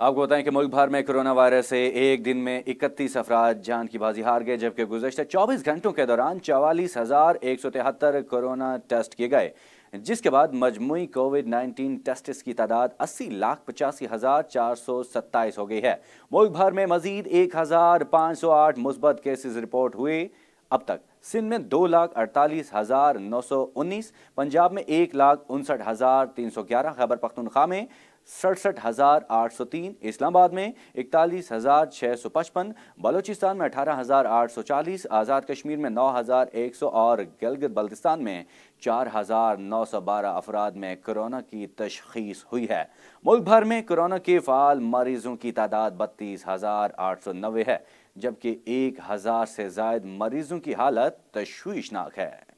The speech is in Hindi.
आपको बताएं कि मुल्क भर में कोरोना वायरस से एक दिन में 31 अफराद जान की बाजी हार गए, जबकि गुज़श्ता 24 घंटों के दौरान 44,173 कोरोना टेस्ट किए गए, जिसके बाद मजमूई कोविड-19 टेस्ट्स की तादाद 80,85,427 हो गई है। मुल्क भर में मजीद 1,508 मुस्बत केसेस रिपोर्ट हुए। अब तक सिंध में 2,48,919, पंजाब में 1,59,311, खैबर पख्तूनख्वा में 67,803, इस्लामाबाद में 41,655, बलूचिस्तान में 18,840, आज़ाद कश्मीर में 9,100 और गिलगित बल्तिस्तान में 4,912 अफराद में कोरोना की तशखीस हुई है। मुल्क भर में कोरोना के फ़ाल मरीजों की तादाद 32,890 है, जबकि 1,000 से ज़ायद मरीजों की हालत तशवीशनाक है।